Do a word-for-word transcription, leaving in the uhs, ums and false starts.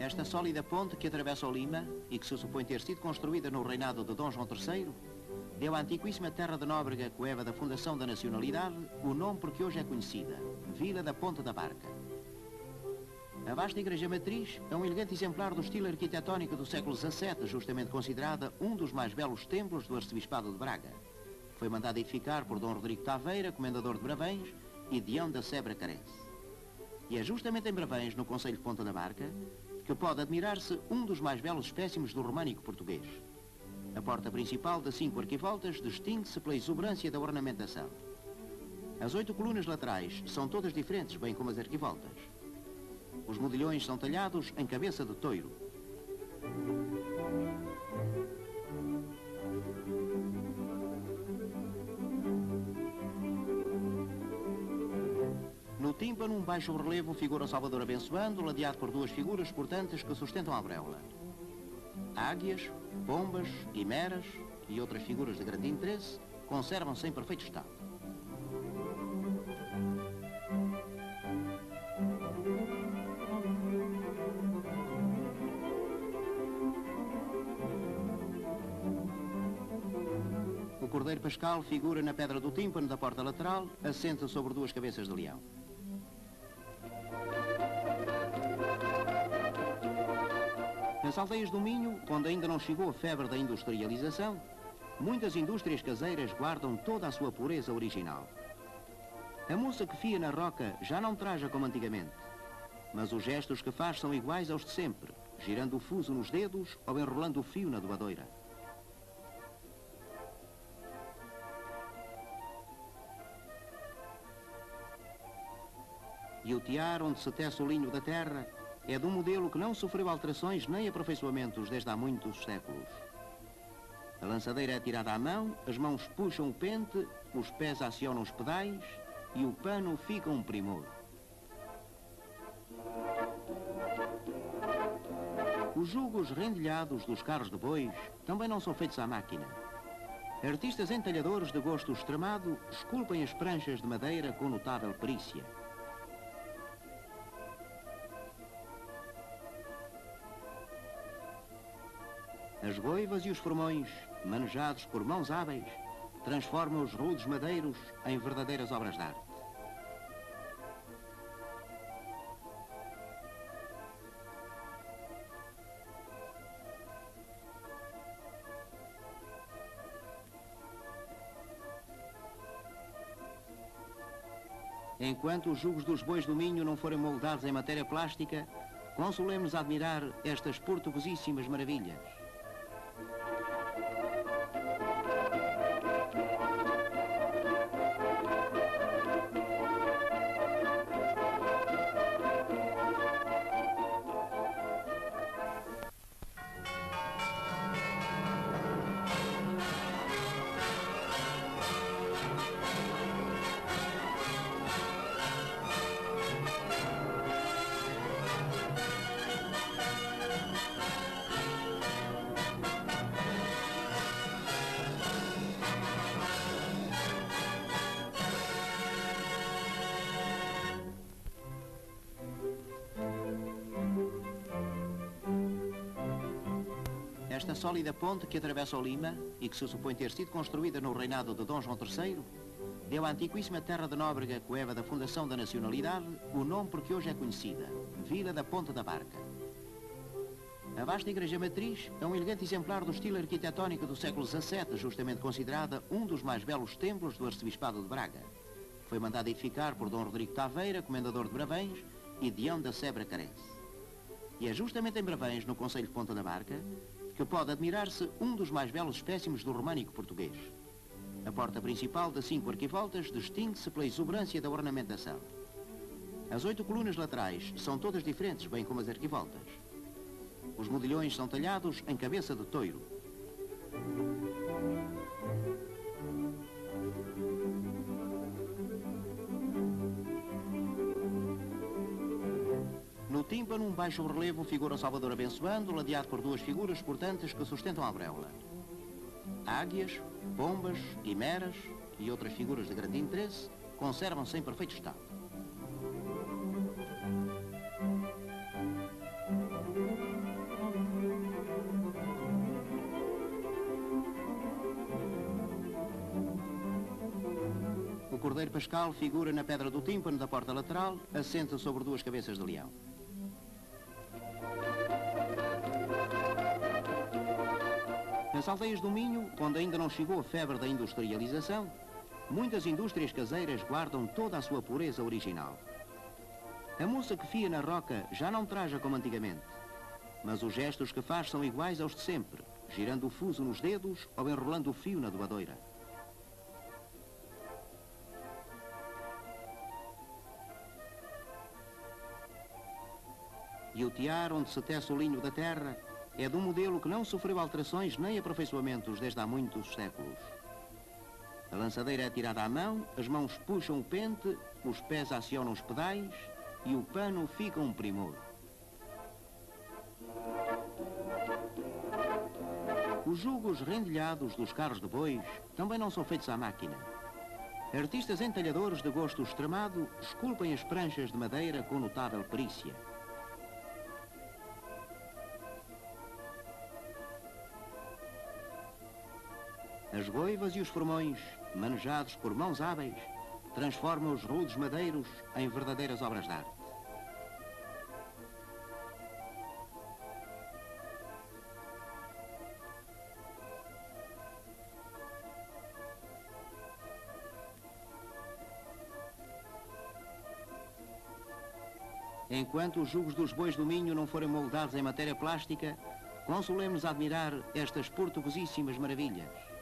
Esta sólida ponte que atravessa o Lima e que se supõe ter sido construída no reinado de Dom João terceiro, deu à antiquíssima terra de Nóbrega, coeva da fundação da nacionalidade, o nome por que hoje é conhecida, Vila da Ponte da Barca. A vasta igreja matriz é um elegante exemplar do estilo arquitetónico do século dezassete, justamente considerada um dos mais belos templos do arcebispado de Braga. Foi mandada edificar por Dom Rodrigo Taveira, comendador de Bravães, e Dião da Sebra Carense. E é justamente em Bravães, no concelho de Ponta da Barca, que pode admirar-se um dos mais belos espécimes do românico português. A porta principal de cinco arquivoltas distingue-se pela exuberância da ornamentação. As oito colunas laterais são todas diferentes, bem como as arquivoltas. Os modilhões são talhados em cabeça de touro. No tímpano, um baixo relevo figura o Salvador abençoando, ladeado por duas figuras portantes que sustentam a auréola. Águias, pombas, quimeras e outras figuras de grande interesse conservam-se em perfeito estado. O Cordeiro Pascal figura na pedra do tímpano da porta lateral, assenta sobre duas cabeças de leão. Nas aldeias do Minho, onde ainda não chegou a febre da industrialização, muitas indústrias caseiras guardam toda a sua pureza original. A moça que fia na roca já não traja como antigamente, mas os gestos que faz são iguais aos de sempre, girando o fuso nos dedos ou enrolando o fio na doadeira. E o tear onde se tece o linho da terra é de um modelo que não sofreu alterações nem aperfeiçoamentos desde há muitos séculos. A lançadeira é tirada à mão, as mãos puxam o pente, os pés acionam os pedais e o pano fica um primor. Os jugos rendilhados dos carros de bois também não são feitos à máquina. Artistas entalhadores de gosto extremado esculpem as pranchas de madeira com notável perícia. As goivas e os formões, manejados por mãos hábeis, transformam os rudes madeiros em verdadeiras obras de arte. Enquanto os jugos dos bois do Minho não forem moldados em matéria plástica, consolemos a admirar estas portuguesíssimas maravilhas. Esta sólida ponte que atravessa o Lima e que se supõe ter sido construída no reinado de Dom João terceiro, deu à antiquíssima terra de Nóbrega, coeva da fundação da nacionalidade, o nome por que hoje é conhecida, Vila da Ponte da Barca. A vasta igreja matriz é um elegante exemplar do estilo arquitetónico do século dezassete, justamente considerada um dos mais belos templos do arcebispado de Braga. Foi mandada edificar por Dom Rodrigo Taveira, comendador de Bravães, e Dião da Sebra Carense. E é justamente em Bravães, no concelho de Ponta da Barca, que pode admirar-se um dos mais belos espécimes do românico português. A porta principal de cinco arquivoltas distingue-se pela exuberância da ornamentação. As oito colunas laterais são todas diferentes, bem como as arquivoltas. Os modilhões são talhados em cabeça de touro. No tímpano, um baixo relevo figura o Salvador abençoando, ladeado por duas figuras portantes que sustentam a auréola. Águias, pombas, quimeras e outras figuras de grande interesse conservam-se em perfeito estado. Cordeiro Pascal figura na pedra do tímpano da porta lateral, assenta sobre duas cabeças de leão. Nas aldeias do Minho, onde ainda não chegou a febre da industrialização, muitas indústrias caseiras guardam toda a sua pureza original. A moça que fia na roca já não traja como antigamente, mas os gestos que faz são iguais aos de sempre, girando o fuso nos dedos ou enrolando o fio na doadeira. E o tear onde se tece o linho da terra é de um modelo que não sofreu alterações nem aperfeiçoamentos desde há muitos séculos. A lançadeira é tirada à mão, as mãos puxam o pente, os pés acionam os pedais e o pano fica um primor. Os jugos rendilhados dos carros de bois também não são feitos à máquina. Artistas entalhadores de gosto extremado esculpem as pranchas de madeira com notável perícia. As goivas e os formões, manejados por mãos hábeis, transformam os rudes madeiros em verdadeiras obras de arte. Enquanto os jugos dos bois do Minho não forem moldados em matéria plástica, consolemos a admirar estas portuguesíssimas maravilhas.